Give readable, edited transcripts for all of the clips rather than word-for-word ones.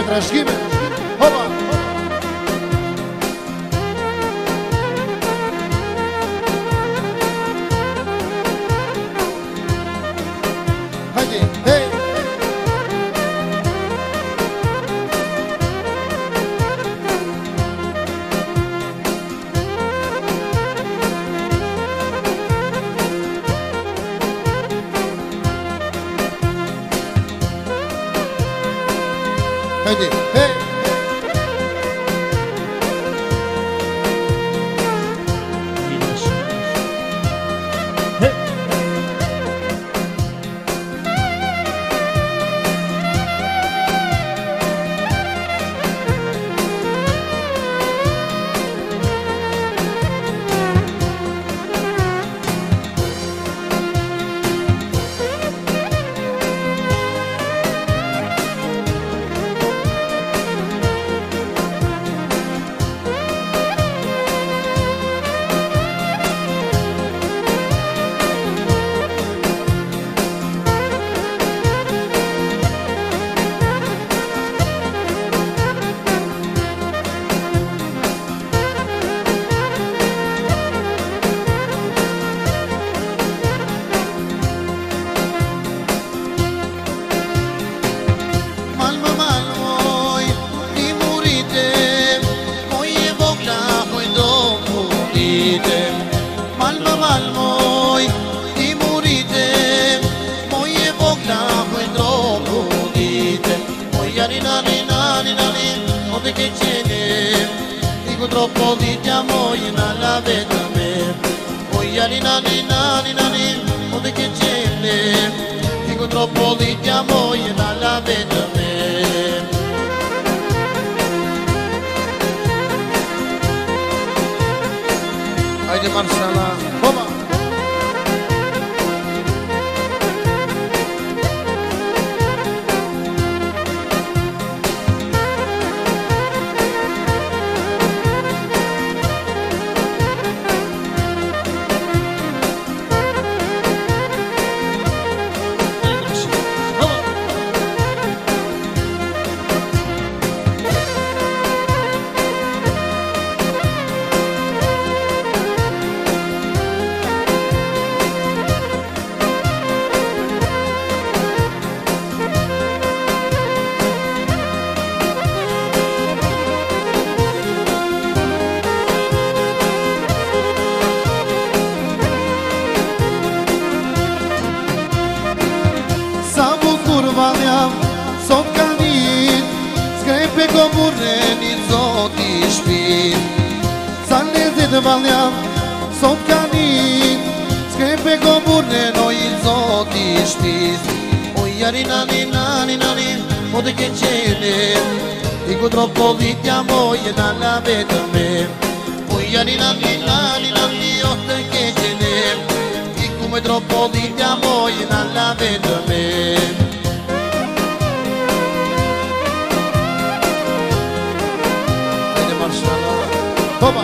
trashkime. Hopa. Hajde, hej. Hajde, hej. Malmoj, ti murite, moje vogla hoj drogu dite. Moj nani, ode che cene, dico troppo di te amore nella vita me. Moj nani, ode che cene, dico troppo di te amore nella vita me. Haydi Marsala, hopa. Sot ka njit, skrepe ko burreni zoti shpit. Sa lezit valja, sot ka njit, skrepe ko burrenoj zoti shpit. O jari nani, ode che cene, dico troppo di te amore nella vita me. O jari nani, ode che cene, dico troppo di te amore nella vita me. Hopa.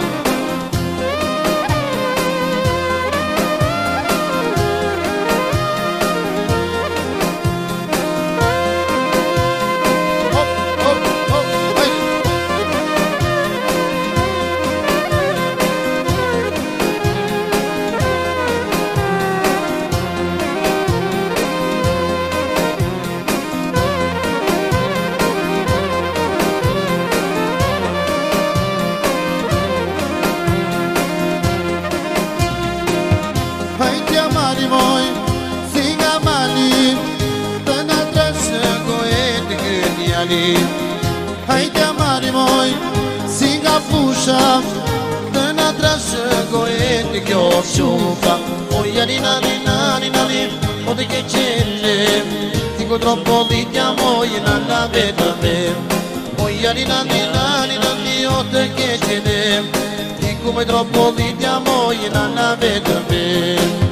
Moj, si nga mali, të nga trashë gojët gënjali. Hajtja mari moj, si nga fusha, të nga trashë gojët kjo shuka. O jari nani, o di che cene, dico troppo di te amore nella vita me. O jari nani, o di che cene, dico troppo di te amore nella vita me.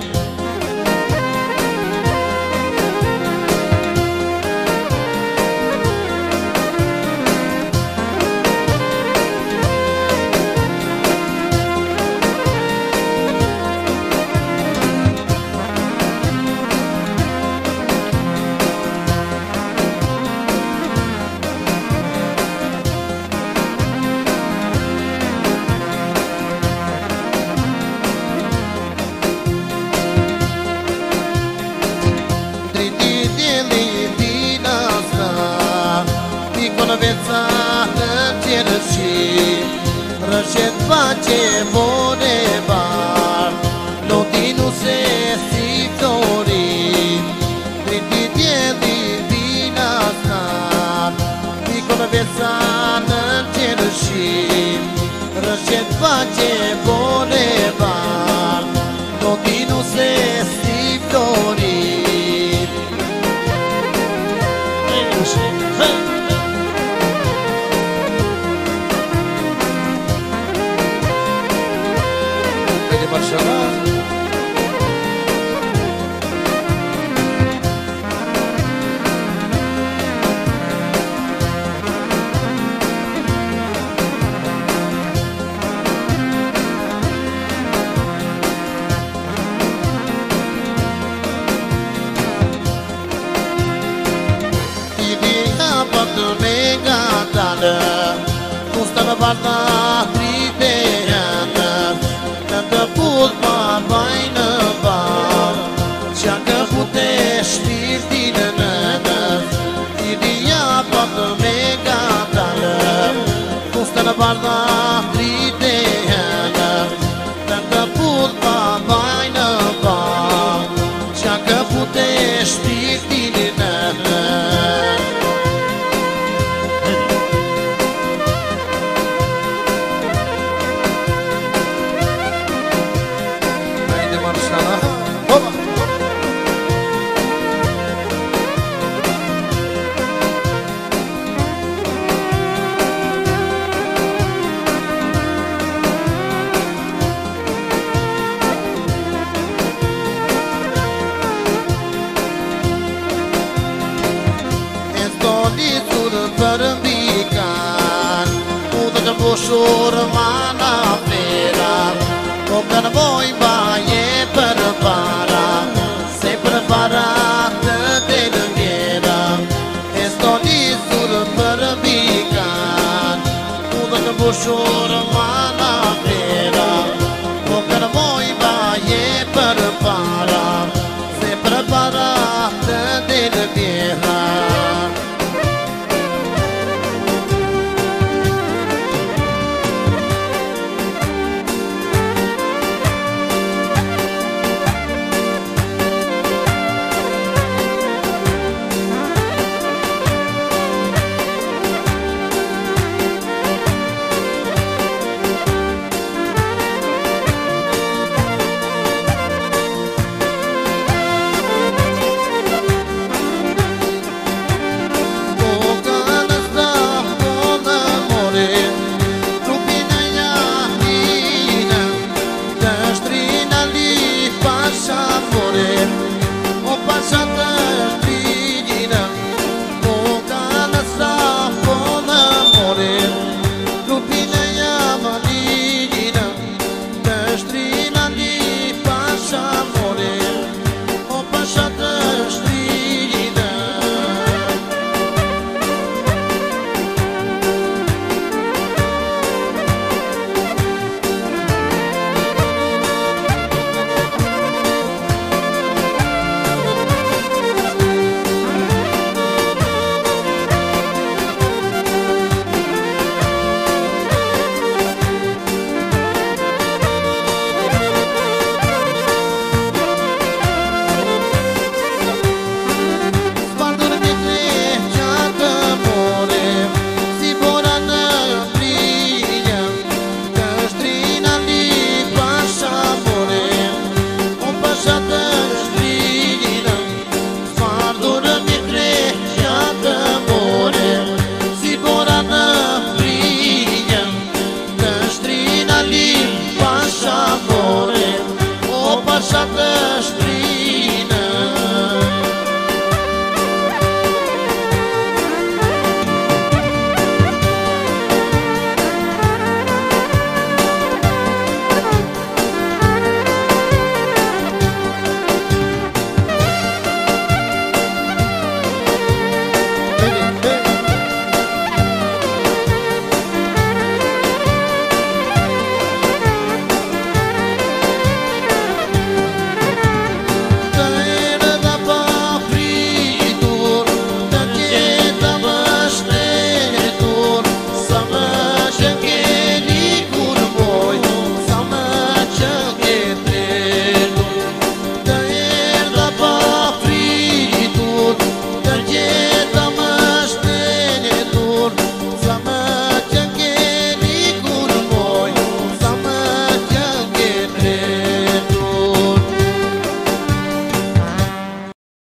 Rëshet faqe vore bar Loti nuse si flori Driti djeli vina snar Nikon vesa në qërëshim Rëshet faqe vore bar Loti nuse si flori Kustan barda trite janë Në të put ma bajnë bar Qa të pute shpirtin në nës I dhja pat me gatalë Kustan barda trite janë Në të put ma bajnë bar Qa të pute shpirtin në nës Për mbikan U dhe të mbushur ma në fera Po kanë voj ba